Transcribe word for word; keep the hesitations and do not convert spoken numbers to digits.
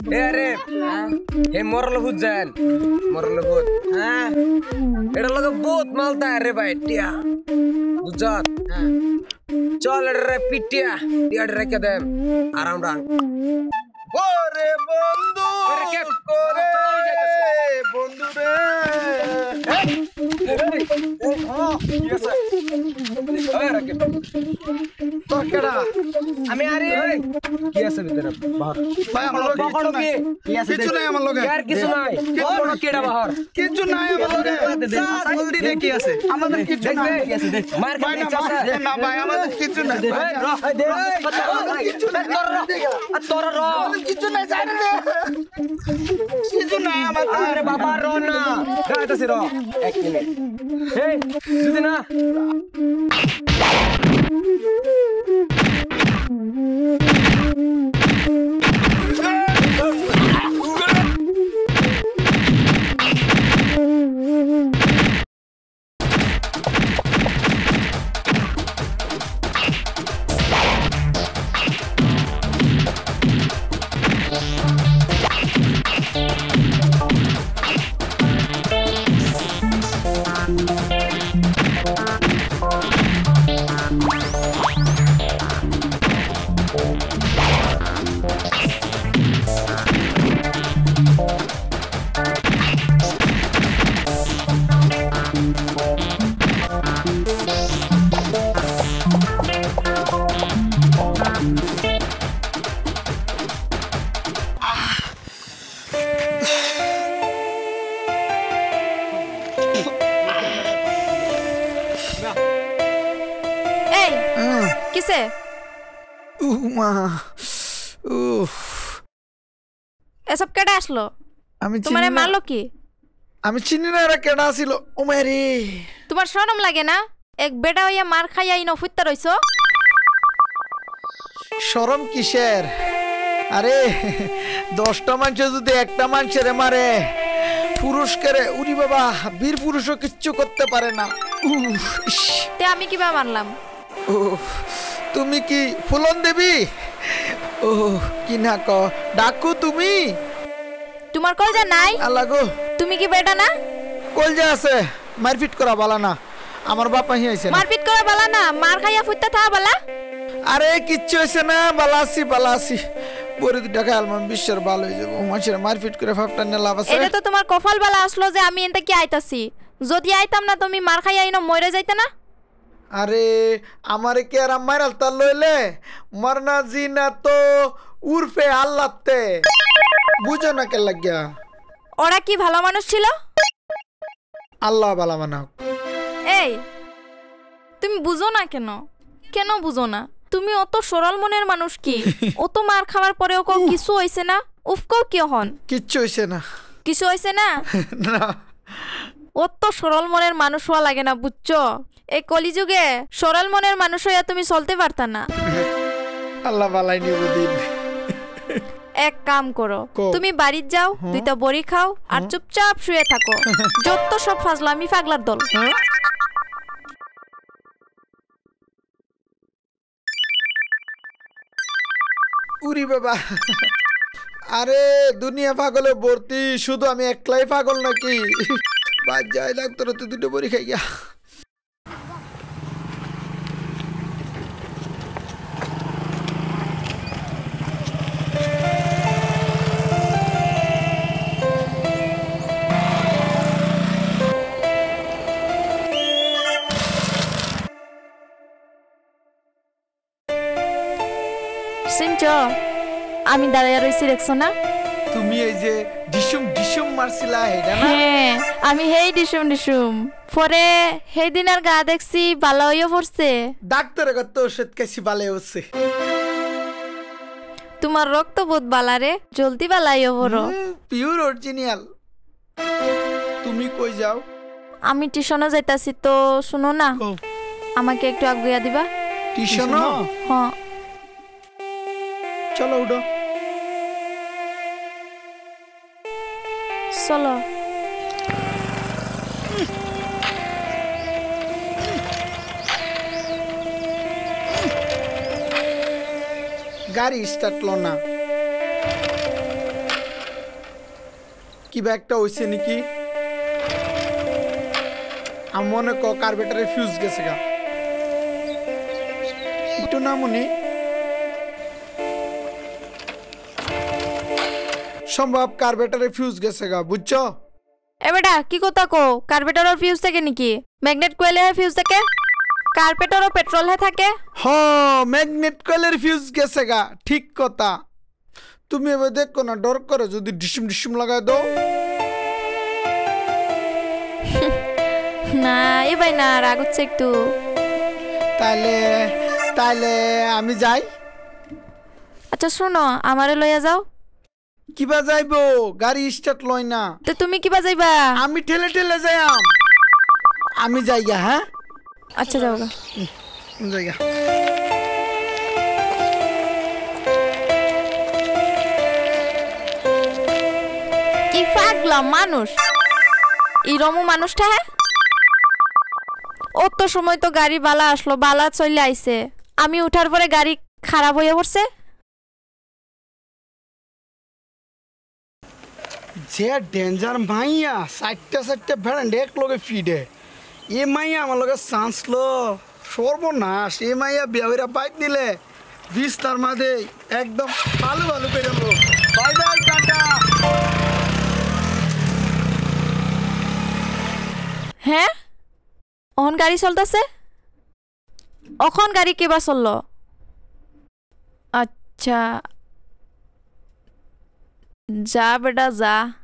এ আরিফ হে মরল বুঝছেন মরল বুঝ হ্যাঁ এটা লগে বহুত মালতা রে ভাই টিয়া বুঝছত চল রে পিটিয়া টিয়া রেখে দেম আরাম রান ওরে বন্ধু করে বন্ধু রে আমি আরে কি আছে ভিতরে বাহার ভাই আমার লগে বকড় কি কি আছে কিছু নাই আমার লগে यार কিছু নাই কোন কেডা বাহার কিছু নাই আমার লগে জলদি দে কি আছে আমাদের কিছু নাই কি আছে দেখ মার খাই না ভাই আমাদের কিছু নাই দে কিছু নাই তোর র কিছু নাই জানি রে কিছু নাই আমার আরে বাবা র না গাইতাছি র এক মিনিট এই যদি না এসব কেডা আসলো আমি তোমারে মারলো কি আমি চিনি না এরা কেডা ছিল ও মেরি তোমার শরম লাগে না এক বেটা হইয়া মার খাইয়া ইনো ফুটতা রইছো শরম কিসের আরে দশটা মানুষ যদি একটা মানুষের মারে পুরুষকে উরি বাবা বীর পুরুষও কিচ্ছু করতে পারে না তে আমি কিবা মারলাম ও তুমি কি ফুলন দেবী ও কি না ক ডাকু তুমি তোমার কলজা নাই আল্লাহ গো তুমি কি বেটা না কলজা আছে মারপিট করা বালা না আমার বাপ হি আইছে মারপিট করা বালা না মার খাইয়া ফুটতা থা বালা আরে কিচ্ছু হইছে না বালাসি বালাসি পরে দুই টাকা আলমান বিশ্বের ভালো হয়ে যাবো মানুষের মারপিট করে ফাপটা নে লাভ আছে এটা তো তোমার কপাল বালা আসলো যে আমি এনতে কি আইতাছি যদি আইতাম না তুমি মার খাইয়া ইনো মরে যাইতে না আরে আমারে কে আর মারাল তা লইলে মরনা জিনা তো উরফে আল্লাহতে বুঝো না কে লাগিয়া ওরা কি ভালো মানুষ ছিল আল্লাহ ভালো মানাক এই তুমি বুঝো না কেন কেন বুঝো না তুমি অত সরল মনের মানুষ কি অত মার খাওয়ার পরেও কও কিছু হইছে না উফ কও কি হন কিচ্ছু হইছে না কিছু হইছে না না অত সরল মনের মানুষ হওয়া লাগে না বুঝছো এই কলিযুগে সরল মনের মানুষ হইয়া তুমি চলতে পারতা না আল্লাহ বালাই নিব দিন এক কাম করো তুমি বাড়িতে যাও দুইটা বড়ি খাও আর চুপচাপ শুয়ে থাকো যত সব ফাজলামি পাগলার দল উরি বাবা আরে দুনিয়া পাগলে ভর্তি শুধু আমি একলাই পাগল নাকি বাদ যাই ডাক্তার তো দুটো বড়ি খাই গিয়া আমি দাঁড়াইয়া রইছি দেখছো না তুমি এই যে ডিসুম ডিসুম মারছিলা হেডা না হ্যাঁ আমি হেই ডিসুম ডিসুম পরে সেই দিনের গা দেখছি ভালো হইয়া পড়ছে ডাক্তারে কত ওষুধ খাইছি ভালো হচ্ছে তোমার রক্ত বহুত বালা রে জলদি বালাইও বড় পিওর অরিজিনাল তুমি কই যাও আমি টিউশনে যাইতাছি তো শুনো না আমাকে একটু আগুয়া দিবা টিউশনে হ্যাঁ চলো উঠো চলো গাড়ি স্টার্ট লো না কিবা একটা হইছে নাকি আমি মনে ক কার্বেটারে ফিউজ গেছে গা একটু না মনে সম্ভব কার্বেটারে ফিউজ গেছে গা বুঝছো এ বেটা কি কথা কো কার্বেটারর ফিউজ থাকে নাকি ম্যাগনেট কয়েলে ফিউজ থাকে কার্বেটারও পেট্রোল হে থাকে হ ম্যাগনেট কয়েলের ফিউজ গেছে গা ঠিক কথা তুমি এবার দেখো না ডর করে যদি ডিসুম ডিসুম লাগাই দাও না এ ভাই না রাগ হচ্ছে একটু তাইলে তাইলে আমি যাই আচ্ছা শোনো আমারে লইয়া যাও কিবা যাইবো গাড়ি স্টার্ট লয় না তো তুমি কিবা যাইবা আমি ঠেলে ঠেলে যাইয়াম আমি যাইয়া হ্যাঁ আচ্ছা যাও গা যাইয়া কি পাগলা মানুষ ইরমু মানুষটা হ্যাঁ অত সময় তো গাড়ি বালা আসলো বালা চলে আইছে আমি উঠার পরে গাড়ি খারাপ হয়ে পড়ছে যে ডেঞ্জার মাইয়া সাইটটা সাইটটা ভেড়ান এক লগে ফিডে এ মাইয়া আমার লগে চান্স লো সর্বনাশ এ মাইয়া বিয়া বাইক দিলে বিস্তার মাঝে একদম ভালো ভালো করে যাবো বাই বাই টাটা হ্যাঁ অহন গাড়ি চলতেছে অখন গাড়ি কেবা চললো আচ্ছা যা বেটা যা